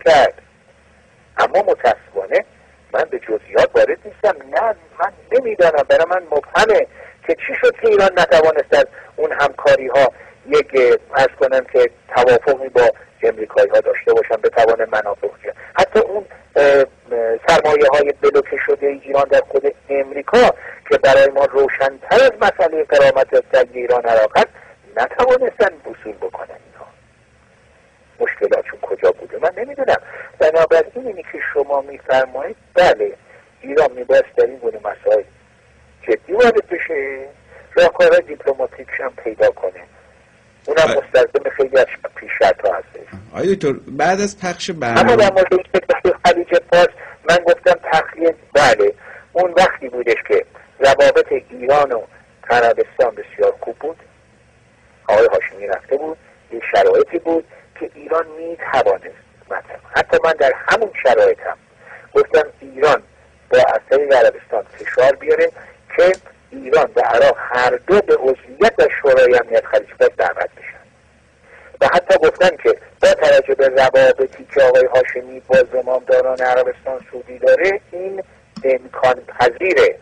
کرد. اما متاسفانه من به جزئیات وارد نیستم. نه، من نمیدانم، برای من مبهمه که چی شد که ایران نتوانست از اون همکاری ها یک عرض کنم که توافقی با امریکایی ها داشته باشن به توان منافع خودش. حتی اون سرمایه های بلوکه شده ایران در خود امریکا که برای ما روشن‌تر از مسئله غرامت جنگ ایران عراق است نتوانستن وصول بکنن. اینا مشکلاتشون کجا بوده من نمیدونم. بنابراین اینی که شما میفرمایید بله ایران میباید در این گونه مسائل جدی وارد بشه، راهکارهای دیپلماتیکش هم پیدا کنه. اونم مستلزم خیلی از پیشرفت‌ها هستش. آقای دکتر بعد از پخش برنامه اما در مورد خلیج فارس من گفتم تخلیه بله اون وقتی بودش که روابط ایران و عربستان بسیار خوب بود، آقای هاشمی رفته بود، این شرایطی بود که ایران میتوانست مثلا حتی من در همون شرایطم گفتم ایران با اثر عربستان فشار بیاره که ایران و عراق هر دو به عضویت در شورای امنیت خلیج فارس دعوت بشن و حتی گفتن که با توجه به روابطی که آقای هاشمی با زمامداران عربستان سعودی داره این امکان پذیره.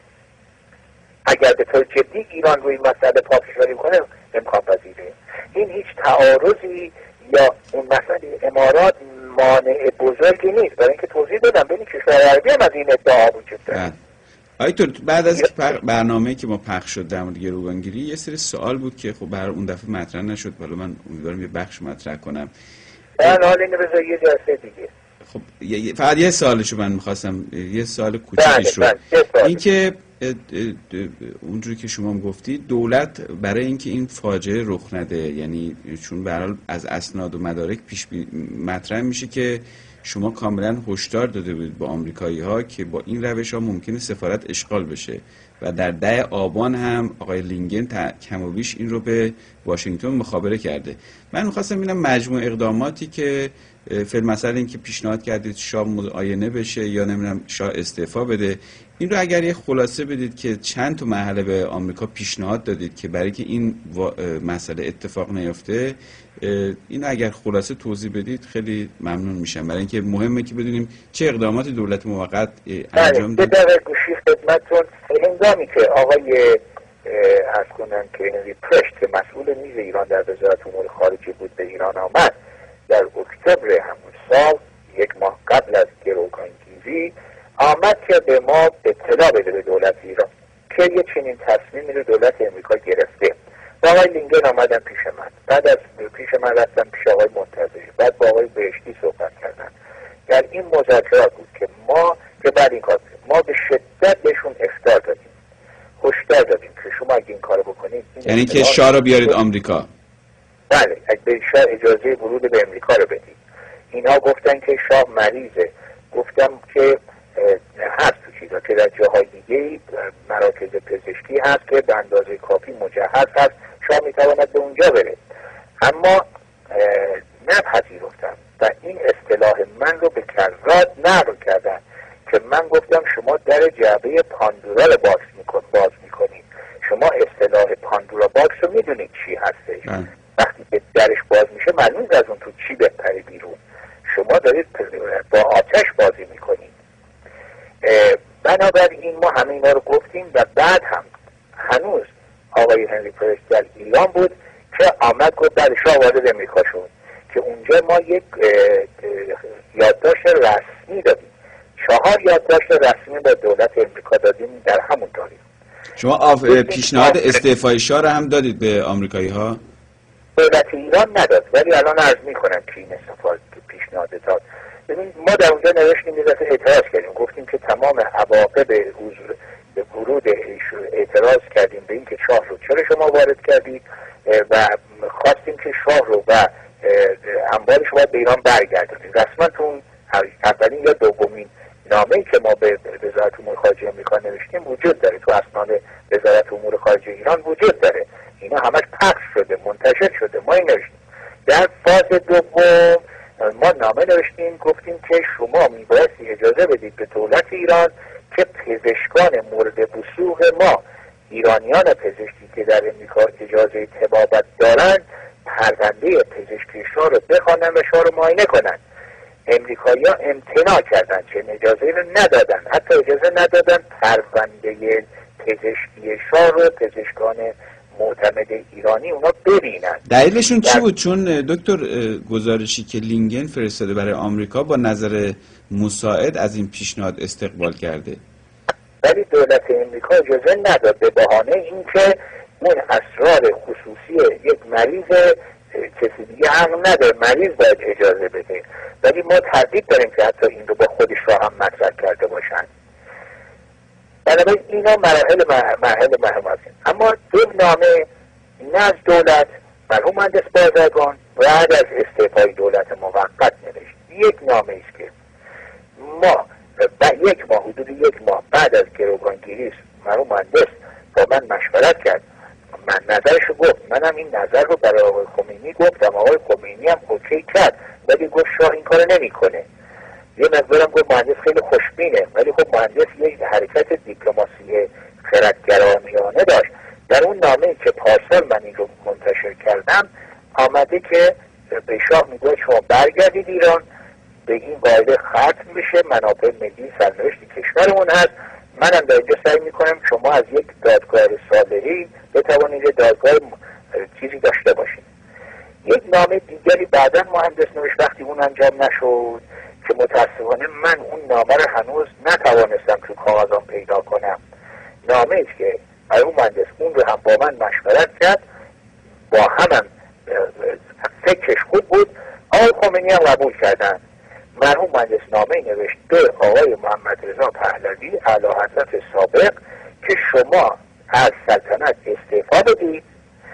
اگر به طور جدی ایران روی این مسئله پافشاری کنه امکان پذیره. این هیچ تعارضی یا اون مسئله امارات مانع بزرگی نیست، برای اینکه توضیح دادم ببین کشور عربی هم از این ادعا وجود داره. آیتور بعد از برنامه‌ای که ما پخش شد در مورد گروگانگیری یه سری سوال بود که خب برای اون دفعه مطرح نشد، ولی من امیدوارم یه بخش مطرح کنم. حالا اینو بذار یه جلسه دیگه. خب فقط یه سوالشو من می‌خواستم یه سوال کوچیکش رو این که اونجوری که شما گفتید دولت برای اینکه این فاجعه رخ نده، یعنی چون به هر حال از اسناد و مدارک پیش مطرح میشه که شما کاملا هشدار داده بودید با آمریکایی‌ها که با این روش‌ها ممکنه سفارت اشغال بشه و در 10 آبان هم آقای لینگن کم و بیش این رو به واشنگتن مخابره کرده. من می‌خواستم ببینم مجموع اقداماتی که فعل مثلا این که پیشنهاد کردید شاه معاینه بشه یا نمیدونم شاه استعفا بده، این رو اگر یه خلاصه بدید که چند تا مرحله به آمریکا پیشنهاد دادید که برای که این مسئله اتفاق نیفته، این اگر خلاصه توضیح بدید خیلی ممنون میشم، برای اینکه مهمه که بدونیم چه اقدامات دولت موقت انجام داد. بله گوشی خدمتتون هنگامی که آقای عرض کنم که هنری پرشت مسئول میز ایران در وزارت امور خارجه بود به ایران آمد در اکتبر همون سال، یک ماه قبل از گروگانگیری، آمد که به ما اطلاع بده به دولت ایران که یه چنین تصمیمی رو دولت امریکا گرفته. با آقای لینگن آمدن پیش من، بعد از پیش من رفتم پیش آقای منتظری، بعد با آقای بهشتی صحبت کردن. در این مذاکرات بود که ما که بعد این کار ما به شدت بهشون اخطار دادیم، هشدار دادیم که شما اگه این کارو بکنید یعنی که شاه رو بیارید آمریکا. بله اگه به شاه اجازه ورود به امریکا رو بدید. اینا گفتن که شاه مریضه. گفتم که هست تو چیزا که در جاهای دیگه مراکز پزشکی هست که به اندازه کافی مجهز هست، شاه میتواند به اونجا بره. اما نپذیرفتم و این اصطلاح من رو به کرات نقل کردن که من گفتم شما در جعبه پاندورا رو باز میکنید. شما اصطلاح پاندورا باکس رو میدونید چی هستش. وقتی که درش باز میشه معلوم از اون تو چی بپره بیرون. شما دارید با آتش بازی میکنید. بنابراین ما همه اینا رو گفتیم و بعد هم هنوز آقای هنری پرست در ایران بود که آمد گفت بعد شاه وارد امریکا شد که اونجا ما یک یادداشت رسمی دادیم. 4 یادداشت رسمی با دولت امریکا دادیم در همون تاریخ. شما پیشنهاد استعفای شاه رو هم دادید به آمریکایی ها؟ دولت ایران نداد، ولی الان عرض میکنم که این استفاده پیشنهاد داد. ببین ما در اونجا نوشتیم یه دفعه اعتراض کردیم، گفتیم که تمام عواقب ورود اعتراض کردیم به این که شاه رو چرا شما وارد کردید و خواستیم که شاه رو و اموالش رو به ایران برگردونید. رسما تو اون اولین یا دومین نامه‌ای که ما به وزارت امور خارجه آمریکا نوشتیم وجود داره، تو اسناد وزارت امور خارجه ایران وجود داره. اینا همش پخش شده، منتشر شده. ما این نوشتیم. در فاز دوم ما نامه نوشتیم گفتیم که شما میبایستی اجازه بدید به دولت ایران که پزشکان مورد وثوق ما، ایرانیان پزشکی که در امریکا اجازه طبابت دارند، پرونده پزشکی شاه رو بخوانن و شاه رو معاینه کنن. امریکایی‌ها امتناع کردن، چه اجازه رو ندادن، حتی اجازه ندادن پرونده پزشکی شاه رو پزشکان معتمد ایرانی اونا ببینن. دلیلشون چی بود؟ چون دکتر گزارشی که لینگن فرستاده برای آمریکا با نظر مساعد از این پیشنهاد استقبال کرده، ولی دولت امریکا اجازه نداد به بهانه اینکه اون اسرار خصوصی یک مریض کسی دیگه حق نداره، مریض باید اجازه بده. ولی ما تردید داریم که حتی این رو با خودش را هم مطرح کرده باشن. بنابراین اینا مراحل مهم هستند. اما یک نامه نه از دولت، مرحوم مهندس بازرگان بعد از استعفای دولت موقت نوشت. یک نامه است که ما حدود یک ماه بعد از گروگانگیری مرحوم مهندس با من مشورت کرد، من نظرشو گفت، منم این نظر رو برای آقای خمینی گفتم، آقای خمینی هم اوکی کرد، ولی گفت شاه این کارو نمیکنه. یه مقدارم گفت مهندس خیلی خوشبینه، ولی خب مهندس یک حرکت دیپلماسی خردگرایانه داشت. در اون نامه که پارسال من این رو منتشر کردم آمده که به شاه میگه شما برگردید ایران، به این قاعده ختم بشه، منافع ملی سرنوشت کشورمون هست، منم در اینجا سعی میکنم شما از یک دادگاه صادری بتوانید دادگاه چیزی داشته باشید. یک نامه دیگری بعدا مهندس نوشت، وقتی اون انجام نشد که متاسفانه من اون نامه رو هنوز نتوانستم تو کاغذام پیدا کنم. نامه است که اون مهندس اون رو هم با من مشورت کرد، با همم فکرش خوب بود، آقای خمینی هم قبول کردن. مرحوم مهندس نامه نوشت به آقای محمد رضا پهلوی اعلیحضرت سابق که شما از سلطنت استعفا بدید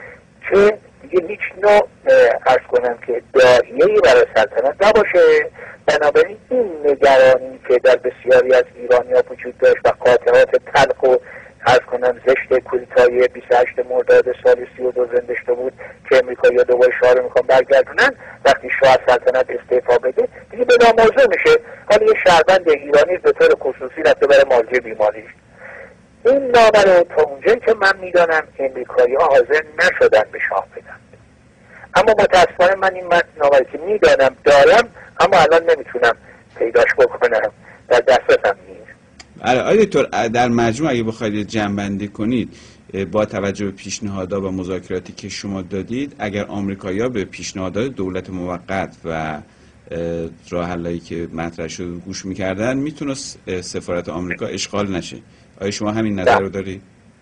که دیگه هیچ نوع عرض کنم که داعیه‌ای برای سلطنت نباشه. بنابراین این نگرانی که در بسیاری از ایرانی‌ها وجود داشت و خاطرات تلخ و عرض کنم زشت کودتای 28 مرداد سال 32 زنده شده بود که امریکایی‌ها دوباره شاه رو میخوان برگردونن، وقتی شاه از سلطنت استعفا بده دیگه به ناموضوع میشه. حالا یه شهروند ایرانی به طور خصوصی رفته برای معالجه بیماریش. این نامه رو تا اونجایی که من میدانم امریکایی‌ها حاضر نشدن به شاه بدن. اما متاسفانه من این نامه که میدانم دارم اما الان نمیتونم پیداش بکنم، در دسترسم نیست. آقای دکتر، در مجموع اگه بخواید جمع‌بندی کنید با توجه به پیشنهادات و مذاکراتی که شما دادید، اگر آمریکایی‌ها به پیشنهادات دولت موقت و راه حلایی که مطرح شده گوش می‌کردن، میتونست سفارت آمریکا اشغال نشه. آیا شما همین نظر رو دارید؟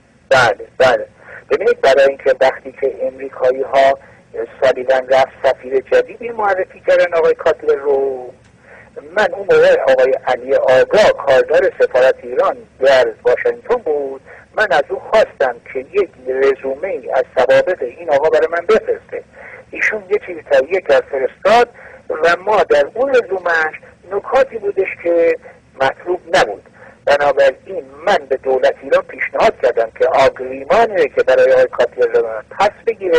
بله. ببینید، برای اینکه وقتی که امریکایی‌ها سالیوان رفت سفیر جدیدی معرفی کردن آقای کاتلر رو، من اون موقع آقای علی آگاه کاردار سفارت ایران در واشنگتن بود، من از او خواستم که یک رزومه ای از ثوابت این آقا برای من بفرسته. ایشون یه چیزی تهیه کرد فرستاد و ما در اون رزومهش نکاتی بودش که مطلوب نبود. بنابراین من به دولت ایران پیشنهاد کردم که آگریمانی که برای آقای کاتلر پس بگیره،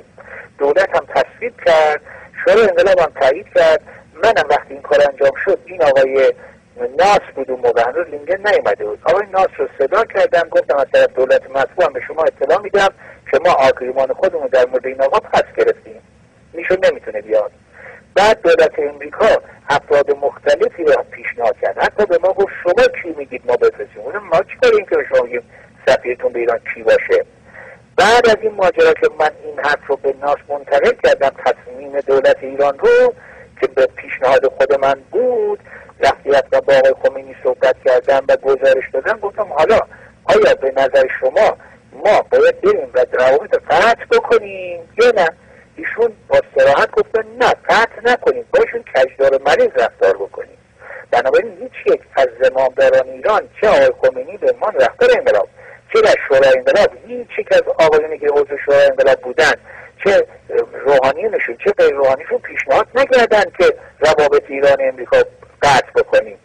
دولت هم تصویب کرد، شورای انقلاب هم تایید کرد. منم وقتی این کار انجام شد، این آقای ناس بود اون موقع، هنوز لینگن نیومده بود، آقای ناس رو صدا کردم، گفتم از طرف دولت مطبوع هم به شما اطلاع میدم که ما آگریمان خودمون در مورد این آقا پس گرفتیم، ایشون نمیتونه بیاد. بعد دولت امریکا افراد مختلفی رو پیشنهاد کرد، حتی به ما گفت شما کی میگید ما بفرستیم، ما چی کاریم که شما میگیم سفیرتون به ایران کی باشه. بعد از این ماجرا که من این حرف رو به ناس منتقل کردم، تصمیم دولت ایران رو که به پیشنهاد خود من بود، وقتی با آقای خمینی صحبت کردم و گزارش دادم، گفتم حالا آیا به نظر شما ما باید بریم و روابط قطع بکنیم یا نه؟ ایشون با صراحت گفتن نه، قطع نکنیم، باشون کجدار مریض رفتار بکنیم. بنابراین هیچ یک از زمامداران ایران، چه آقای خمینی به عنوان رهبر انقلاب، چه در شورای انقلاب، هیچ یک از آقایانی که عضو شورای انقلاب بودن، چه روحانیونشون چه غیر روحانیشون پیشنهاد نکردن که روابط ایران امریکا قطع بکنیم.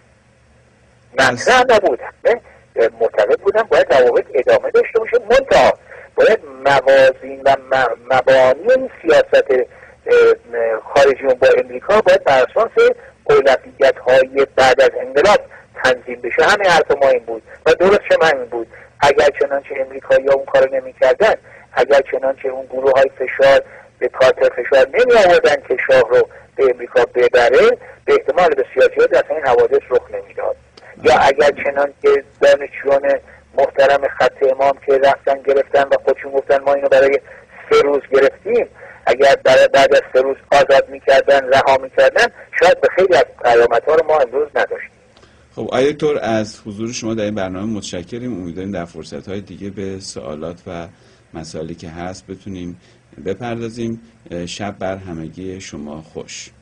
مطرح نبودن، معتقد بودن باید روابط ادامه داشته باشه، منتها باید موازین و مبانی این سیاست خارجیون با امریکا باید بر اساس اولویت‌های بعد از انقلاب تنظیم بشه. همه حرف ما این بود و درست هم همین بود. اگر چنانچه امریکایی‌ها اون کارو نمی‌کردن، اگر چنانچه اون گروه‌های فشار به کارتر فشار نمی آوردن که شاه رو امریکا ببره به احتمال بسیار زیاد اصلا این حوادث رخ نمیداد. یا اگر چنان که دانشجویان محترم خط امام که رفتن گرفتن و خودشون گفتن ما اینو برای 3 روز گرفتیم، اگر بعد از 3 روز آزاد میکردن، رها میکردن، شاید به خیلی از پیامدها رو ما امروز نداشتیم. خب آقای دکتر از حضور شما در این برنامه متشکریم. امیدواریم در فرصت‌های دیگه به سوالات و مسائلی که هست بتونیم بپردازیم. شب بر همگی شما خوش.